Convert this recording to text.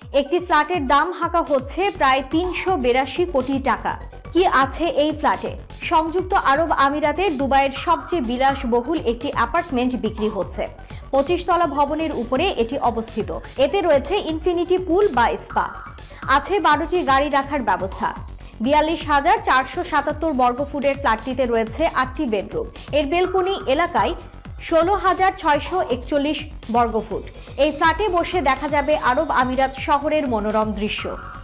একটি ফ্ল্যাটের দাম হাঁকা হচ্ছে প্রায় ৩৮২ কোটি টাকা। কি আছে এই ফ্ল্যাটে? সংযুক্ত আরব আমিরাতের দুবাইয়ের সবচেয়ে বিলাসবহুল একটি অ্যাপার্টমেন্ট বিক্রি হচ্ছে। 25 তলা ভবনের উপরে এটি অবস্থিত। এতে রয়েছে ইনফিনিটি পুল বা স্পা। আছে 12টি গাড়ি রাখার ব্যবস্থা। ৪২,৪৭৭ বর্গফুটের ফ্ল্যাটটিতে রয়েছে 8টি বেডরুম। এর বেলকনি এলাকায় 16,641 বর্গফুট। এই ফ্ল্যাটে বসে দেখা যাবে আরব আমিরাত শহরের মনোরম দৃশ্য।